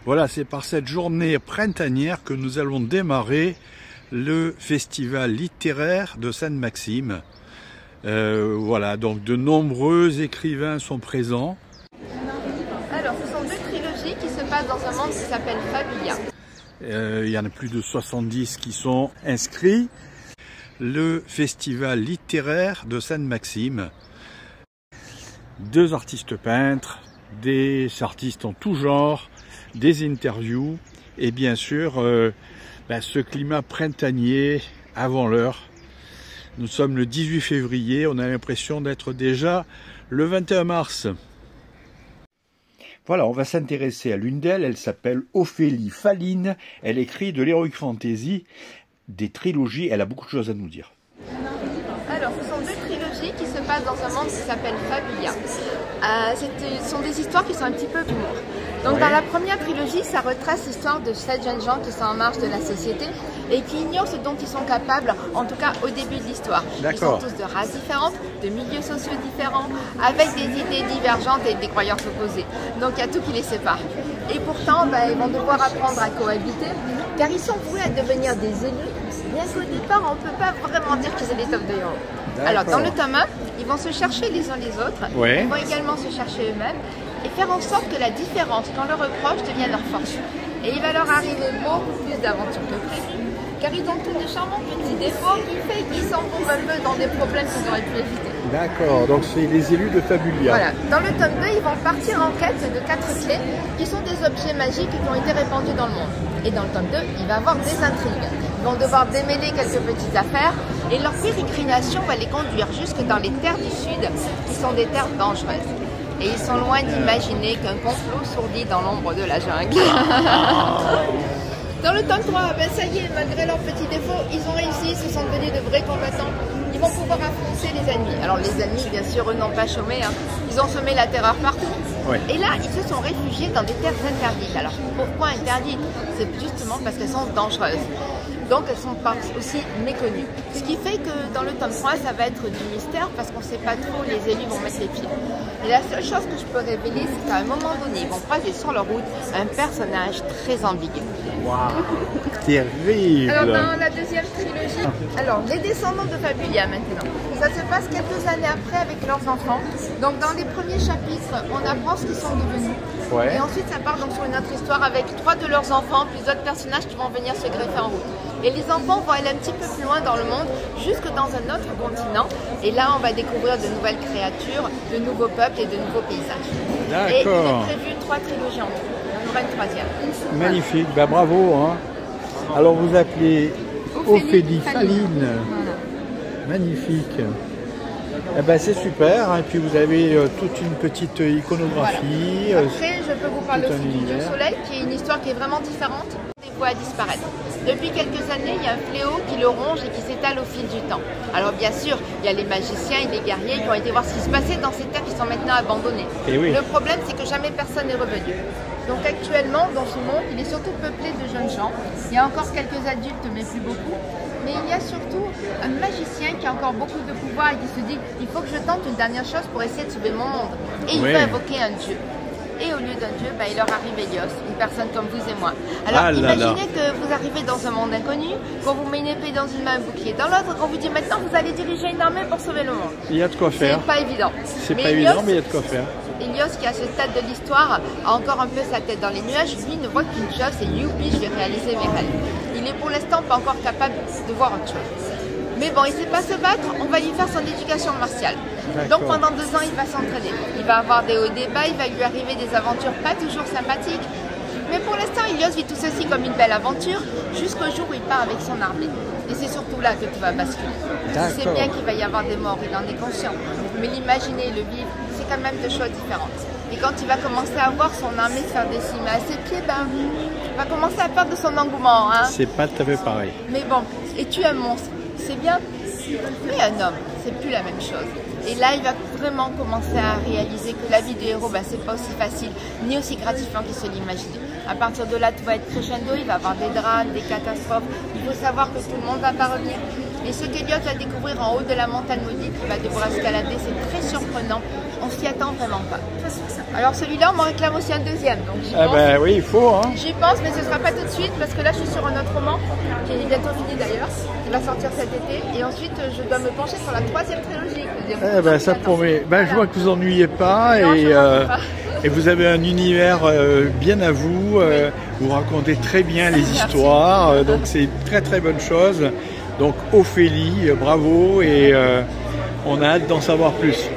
Voilà, c'est par cette journée printanière que nous allons démarrer le festival littéraire de Sainte-Maxime. Voilà, donc de nombreux écrivains sont présents. Alors, ce sont deux trilogies qui se passent dans un monde qui s'appelle Fabulia. Il y en a plus de 70 qui sont inscrits. Le festival littéraire de Sainte-Maxime. Deux artistes peintres, des artistes en tout genre, des interviews et bien sûr ce climat printanier avant l'heure. Nous sommes le 18 février, on a l'impression d'être déjà le 21 mars. Voilà, on va s'intéresser à l'une d'elles, elle s'appelle Ophélie Faline, elle écrit de l'heroic fantasy, des trilogies, elle a beaucoup de choses à nous dire. Alors, ce sont deux trilogies qui se passent dans un monde qui s'appelle Fabulia. Ce sont des histoires qui sont un petit peu d'humour. Donc, dans la première trilogie, ça retrace l'histoire de 7 jeunes gens qui sont en marge de la société et qui ignorent ce dont ils sont capables, en tout cas au début de l'histoire. Ils sont tous de races différentes, de milieux sociaux différents, avec des idées divergentes et des croyances opposées. Donc, il y a tout qui les sépare. Et pourtant, ils vont devoir apprendre à cohabiter, car ils sont voués à devenir des élus, bien qu'au départ, on ne peut pas vraiment dire qu'ils sont des top de héros. Alors, dans le tome 1, ils vont se chercher les uns les autres, ils vont également se chercher eux-mêmes, et faire en sorte que la différence qu'on leur reproche devienne leur force. Et il va leur arriver beaucoup plus d'aventures que prévu, car ils ont tous de charmants petits défauts qui fait qu'ils s'enfoncent un peu dans des problèmes qu'ils auraient pu éviter. D'accord, donc c'est les élus de Fabulia. Voilà, dans le tome 2, ils vont partir en quête de 4 clés qui sont des objets magiques qui ont été répandus dans le monde. Et dans le tome 2, il va y avoir des intrigues. Ils vont devoir démêler quelques petites affaires et leur pérégrination va les conduire jusque dans les terres du Sud, qui sont des terres dangereuses. Et ils sont loin d'imaginer qu'un complot sourdit dans l'ombre de la jungle. Dans le tome 3, ça y est, malgré leurs petits défauts, ils ont réussi, ce sont devenus de vrais combattants. Ils vont pouvoir affronter les ennemis. Alors les ennemis, bien sûr, eux n'ont pas chômé, ils ont semé la terreur partout. Et là, ils se sont réfugiés dans des terres interdites. Alors pourquoi interdites? C'est justement parce qu'elles sont dangereuses. Donc elles sont aussi méconnues. Ce qui fait que dans le tome 3, ça va être du mystère parce qu'on ne sait pas trop où les élus vont mettre les pieds. Et la seule chose que je peux révéler, c'est qu'à un moment donné, ils vont croiser sur leur route un personnage très ambigu. Waouh, terrible. Alors dans la deuxième trilogie, les descendants de Fabulia maintenant. Ça se passe quelques années après avec leurs enfants. Donc dans les premiers chapitres, on apprend ce qu'ils sont devenus. Et ensuite ça part donc sur une autre histoire avec 3 de leurs enfants, plus d'autres personnages qui vont venir se greffer en route. Et les enfants vont aller un petit peu plus loin dans le monde, jusque dans un autre continent. Et là, on va découvrir de nouvelles créatures, de nouveaux peuples et de nouveaux paysages. Et il est prévu 3 trilogies en tout. Il y en aura une 3e. Magnifique, bravo. Alors, vous appelez Ophélie Faline. Voilà. Magnifique. C'est super. Et puis, vous avez toute une petite iconographie. Voilà. Après, je peux vous parler aussi du Dieu Soleil, qui est une histoire qui est vraiment différente. Des voies à disparaître. Depuis quelques années, il y a un fléau qui le ronge et qui s'étale au fil du temps. Alors bien sûr, il y a les magiciens et les guerriers qui ont été voir ce qui se passait dans ces terres qui sont maintenant abandonnées. Le problème, c'est que jamais personne n'est revenu. Donc actuellement, dans ce monde, il est surtout peuplé de jeunes gens. Il y a encore quelques adultes, mais plus beaucoup. Mais il y a surtout un magicien qui a encore beaucoup de pouvoir et qui se dit « il faut que je tente une dernière chose pour essayer de sauver mon monde ». Et il veut invoquer un dieu. Et au lieu d'un dieu, il leur arrive Hélios, une personne comme vous et moi. Alors imaginez que vous arrivez dans un monde inconnu, qu'on vous met une épée dans une main, un bouclier dans l'autre, qu'on vous dit maintenant vous allez diriger une armée pour sauver le monde. Il y a de quoi faire. C'est pas évident. C'est pas évident, mais il y a de quoi faire. Hélios, qui à ce stade de l'histoire a encore un peu sa tête dans les nuages, lui ne voit qu'une chose, c'est youpi, je vais réaliser mes rêves. Il est pour l'instant pas encore capable de voir autre chose. Mais bon, il ne sait pas se battre, on va lui faire son éducation martiale. Donc pendant 2 ans, il va s'entraîner. Il va avoir des hauts et des bas, il va lui arriver des aventures pas toujours sympathiques. Mais pour l'instant, Hélios vit tout ceci comme une belle aventure, jusqu'au jour où il part avec son armée. Et c'est surtout là que tout va basculer. Il sait bien qu'il va y avoir des morts, il en est conscient. Mais l'imaginer et le vivre, c'est quand même 2 choses différentes. Et quand il va commencer à voir son armée se faire décimer à ses pieds, il va commencer à perdre de son engouement. C'est pas tout à fait pareil. Mais bon, et tu es un monstre. C'est bien, mais un homme, c'est plus la même chose. Et là, il va vraiment commencer à réaliser que la vie de héros, c'est pas aussi facile, ni aussi gratifiant qu'il se l'imaginait. À partir de là, tout va être crescendo, il va y avoir des drames, des catastrophes. Il faut savoir que tout le monde va pas revenir. Et ce qu'Eliott va découvrir en haut de la montagne maudite, il va devoir escalader, c'est très surprenant. On s'y attend vraiment pas. Alors celui-là, on m'en réclame aussi un deuxième. Donc oui, il faut. Hein. J'y pense, mais ce ne sera pas tout de suite parce que là, je suis sur un autre roman qui est bientôt fini d'ailleurs. Il va sortir cet été. Et ensuite, je dois me pencher sur la troisième trilogie. Ça promet. Voilà. Je vois que vous ennuyez pas non, et vous avez un univers bien à vous. Vous racontez très bien les histoires. Donc c'est une très très bonne chose. Donc Ophélie, bravo et on a hâte d'en savoir plus.